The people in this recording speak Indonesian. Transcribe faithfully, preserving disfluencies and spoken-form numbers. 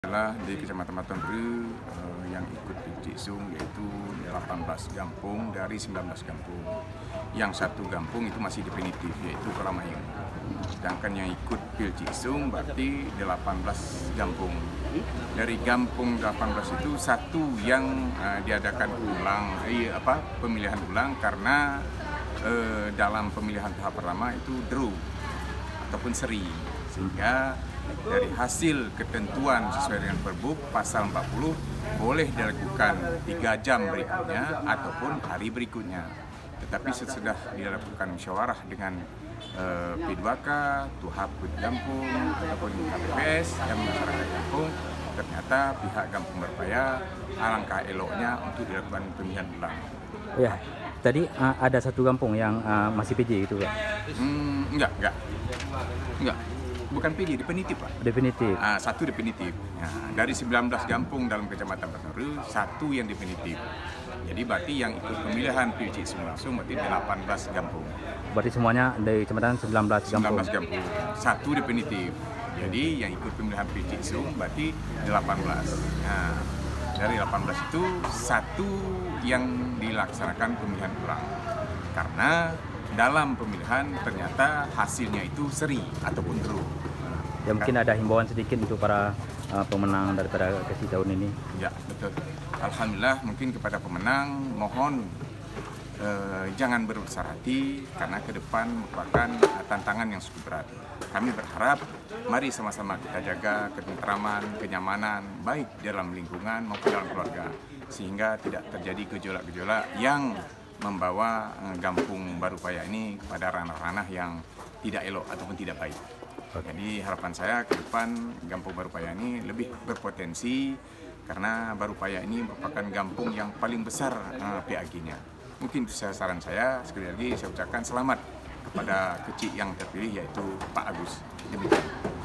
Adalah di Kecamatan Matonru uh, yang ikut Pilcisung yaitu delapan belas gampung dari sembilan belas gampung. Yang satu gampung itu masih definitif yaitu Keramaian. Sedangkan yang ikut Pilcisung berarti delapan belas gampung. Dari gampung delapan belas itu satu yang uh, diadakan ulang, eh, apa pemilihan ulang karena uh, dalam pemilihan tahap pertama itu draw ataupun seri, sehingga dari hasil ketentuan sesuai dengan Perbuk pasal empat puluh boleh dilakukan tiga jam berikutnya ataupun hari berikutnya. Tetapi sesudah dilakukan musyawarah dengan uh, P dua K, Tuhaput Gampung ataupun K P P S dan masyarakat Gampung, ternyata pihak Gampung Berupaya alangkah eloknya untuk dilakukan pemilihan ulang. Ya, tadi uh, ada satu kampung yang uh, masih P J gitu Pak? Hmm, enggak, enggak, enggak. Bukan P J, definitif Pak. Definitif? Ah, satu definitif. Nah, dari sembilan belas gampung dalam Kecamatan Matonru, satu yang definitif. Jadi berarti yang ikut pemilihan Pilcisung langsung berarti delapan belas gampung. Berarti semuanya dari Kecamatan sembilan belas gampung? sembilan belas gampung, satu definitif. Jadi yang ikut pemilihan Pilcisung berarti delapan belas. Nah, dari delapan belas itu satu yang dilaksanakan pemilihan ulang. Karena dalam pemilihan ternyata hasilnya itu seri ataupun draw. Ya mungkin ada himbauan sedikit untuk para uh, pemenang daripada Kesi tahun ini. Ya betul. Alhamdulillah mungkin kepada pemenang mohon eh, jangan berbesar hati karena ke depan merupakan tantangan yang cukup berat. Kami berharap mari sama-sama kita jaga ketentraman, kenyamanan baik dalam lingkungan maupun dalam keluarga sehingga tidak terjadi gejolak-gejolak yang membawa Gampung Berupaya ini kepada ranah-ranah yang tidak elok ataupun tidak baik. Jadi harapan saya ke depan Gampung Berupaya ini lebih berpotensi karena Berupaya ini merupakan gampung yang paling besar uh, P A G-nya. Mungkin itu saya saran saya, sekali lagi saya ucapkan selamat kepada kecil yang terpilih yaitu Pak Agus. Demikian.